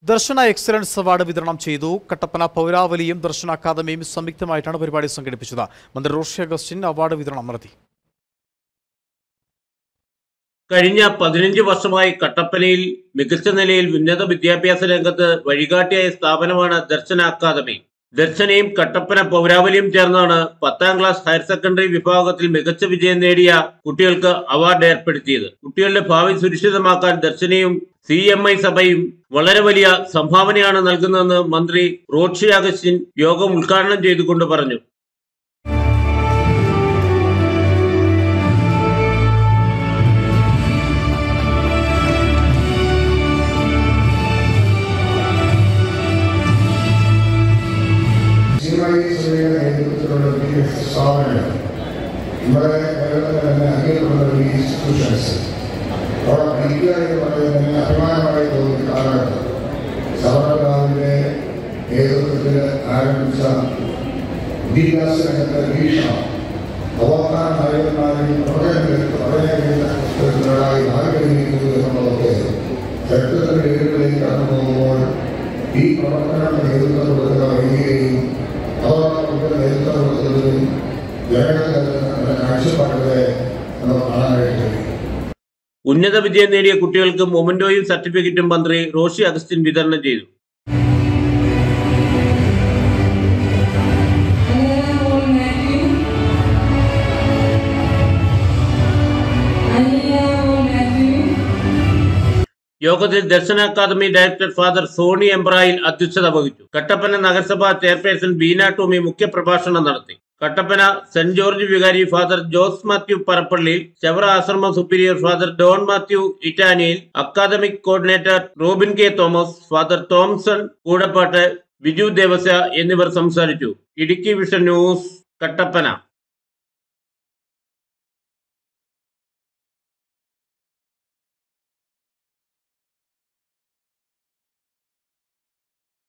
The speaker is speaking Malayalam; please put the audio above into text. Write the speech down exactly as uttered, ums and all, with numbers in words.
ദർശന എക്സലൻസ് അവാർഡ് വിതരണം ചെയ്തു. കട്ടപ്പന പൗരാവലിയും ദർശന അക്കാദമിയും സംയുക്തമായിട്ടാണ് പരിപാടി സംഘടിപ്പിച്ചത്. മന്ത്രി റോഷി അഗസ്റ്റിൻ അവാർഡ് വിതരണം നടത്തി. കഴിഞ്ഞ പതിനഞ്ച് വർഷമായി കട്ടപ്പനയിൽ മികച്ച നിലയിൽ ഉന്നത വിദ്യാഭ്യാസ രംഗത്ത് വഴികാട്ടിയായ സ്ഥാപനമാണ് ദർശന അക്കാദമി. ദർശനയും കട്ടപ്പന പൗരാവലിയും ചേർന്നാണ് പത്താം ക്ലാസ് ഹയർ സെക്കൻഡറി വിഭാഗത്തിൽ മികച്ച വിജയം നേടിയ കുട്ടികൾക്ക് അവാർഡ് ഏർപ്പെടുത്തിയത്. കുട്ടികളുടെ ഭാവി സുരക്ഷിതമാക്കാൻ ദർശനയും സി എം ഐ സഭയും വളരെ വലിയ സംഭാവനയാണ് നൽകുന്നതെന്ന് മന്ത്രി റോഷി അഗസ്റ്റിൻ യോഗം ഉദ്ഘാടനം ചെയ്തുകൊണ്ട് പറഞ്ഞു. ഇവിടെ കേരളത്തിൽ തന്നെ അറിയപ്പെടുന്ന ഒരു ഇൻസ്റ്റിറ്റ്യൂഷൻസ് അവിടെ പഠിക്കുക എന്ന് പറയുന്നതിന് അഭിമാനമായി തോന്നുന്ന കാലഘട്ടം സവർണറാവിന്റെ നേതൃത്വത്തിൽ ആരംഭിച്ച വിദ്യാഭ്യാസ രംഗത്തെ വീക്ഷണം അവസാന നായകന്മാരിൽ പ്രളയങ്ങളായി മാറിക്കഴിഞ്ഞിരിക്കുന്നു എന്നുള്ളതൊക്കെ ചരിത്രത്തിന്റെ വേരുകളിലേക്ക് കടന്നു പോകുമ്പോൾ ഈ പ്രവർത്തനങ്ങളുടെ നേതൃത്വം കൊടുക്കുന്ന വൈകിയെയും അതോടൊപ്പം നേതൃത്വം കൊടുക്കുന്നതിലും ഉന്നത വിജയം നേടിയ കുട്ടികൾക്ക് മൊമന്റോയും സർട്ടിഫിക്കറ്റും മന്ത്രി റോഷി അഗസ്റ്റിൻ വിതരണം ചെയ്തു. യോഗത്തിൽ Darshana academy director father Sony എംബ്രായിൽ അധ്യക്ഷത വഹിച്ചു. കട്ടപ്പന നഗരസഭാ ചെയർപേഴ്സൺ ബീന ടോമി മുഖ്യപ്രഭാഷണം നടത്തി. കട്ടപ്പന സെന്റ് ജോർജ് വികാരി ഫാദർ ജോസ് മാത്യു പറപ്പള്ളി, ചവറ ആശ്രമ സുപ്പീരിയർ ഫാദർ ഡോൺ മാത്യു ഇറ്റാനിയിൽ, academic coordinator Robin K Thomas, father Thomson Koodappattu, Biju Devasya എന്നിവർ സംസാരിച്ചു. Idukki vision news, Kattappana.